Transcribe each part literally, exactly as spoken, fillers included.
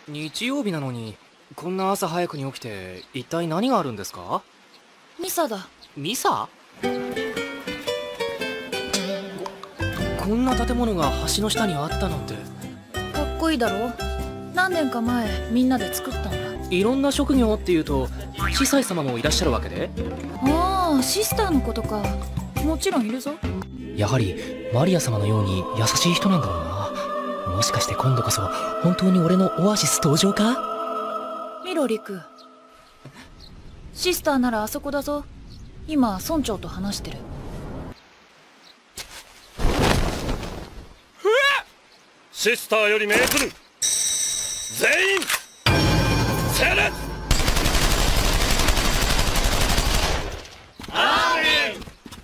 日曜日なのにこんな朝早くに起きて一体何があるんですか？ ミサだ。 ミサ？こんな建物が橋の下にあったなんて。 かっこいいだろ。何年か前みんなで作ったんだ。 いろんな職業っていうと司祭様もいらっしゃるわけで？ ああ、シスターのことか。もちろんいるぞ。 やはりマリア様のように優しい人なんだろうな。もしかして今度こそ本当に俺のオアシス登場か？ ミロリク、シスターならあそこだぞ。今村長と話してる。 シスターより命ずる。全員整列。アーメン。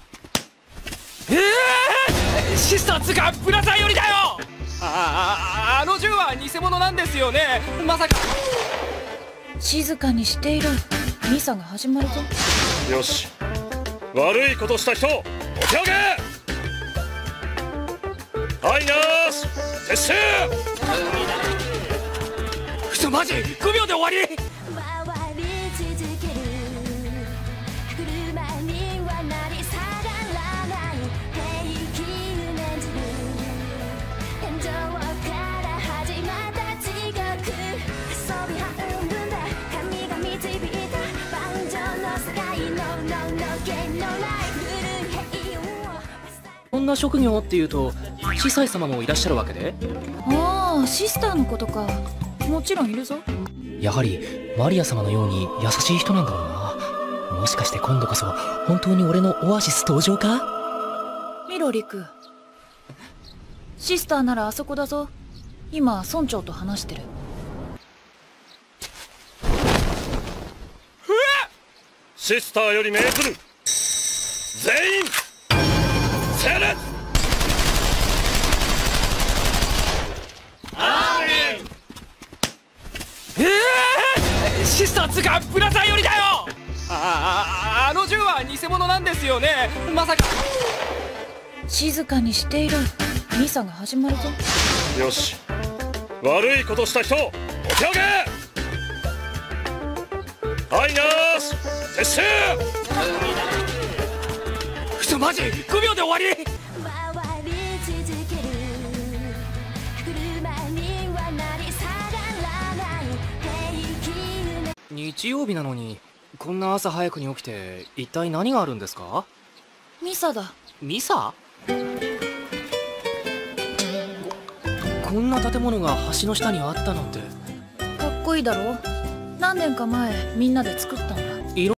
えー、シスターつかブラザーよりだよ。ああ、あの銃は偽物なんですよね。まさか。 静かにしている。ミサが始まるぞ。 よし、悪いことした人お手上げ。はいなーし撤収。 嘘マジごびょうで終わり。こんな職業っていうと司祭様もいらっしゃるわけで？ ああ、シスターのことか。もちろんいるぞ。 やはりマリア様のように優しい人なんだろうな。もしかして今度こそ本当に俺のオアシス登場か？ ミロリク、シスターならあそこだぞ。今村長と話してる。 シスターより命ずる。全員整列。アーメン。 えー、シスターつかブラザーよりだよ。ああ、あの銃は偽物なんですよね。まさか。 静かにしている。ミサが始まるぞ。 よし、悪いことした人お手上げ。はいなーし撤収。 嘘マジごびょうで終わり。日曜日なのにこんな朝早くに起きて一体何があるんですか？ ミサだ。 ミサ？こんな建物が橋の下にあったなんて。 かっこいいだろ。何年か前みんなで作ったんだ。